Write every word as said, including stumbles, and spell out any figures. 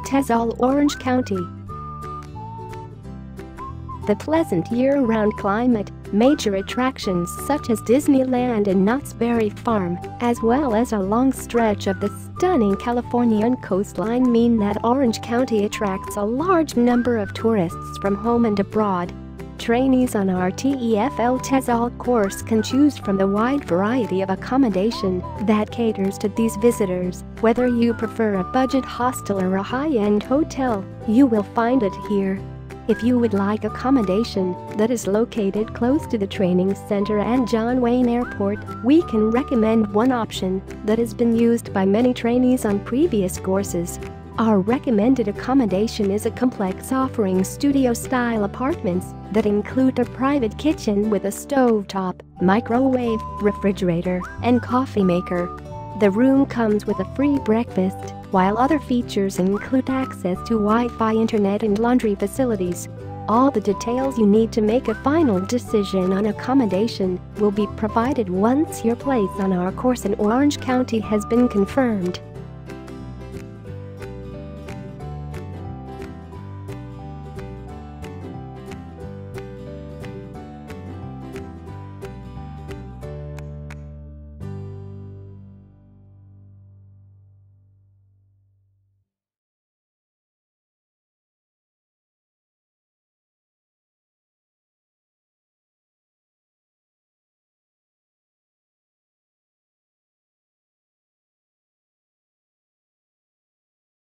TESOL, Orange County. The pleasant year-round climate, major attractions such as Disneyland and Knott's Berry Farm, as well as a long stretch of the stunning Californian coastline mean that Orange County attracts a large number of tourists from home and abroad. Trainees on our T E F L TESOL course can choose from the wide variety of accommodation that caters to these visitors. Whether you prefer a budget hostel or a high-end hotel, you will find it here. If you would like accommodation that is located close to the training center and John Wayne Airport, we can recommend one option that has been used by many trainees on previous courses. Our recommended accommodation is a complex offering studio-style apartments that include a private kitchen with a stovetop, microwave, refrigerator, and coffee maker. The room comes with a free breakfast, while other features include access to Wi-Fi, internet, and laundry facilities. All the details you need to make a final decision on accommodation will be provided once your place on our course in Orange County has been confirmed.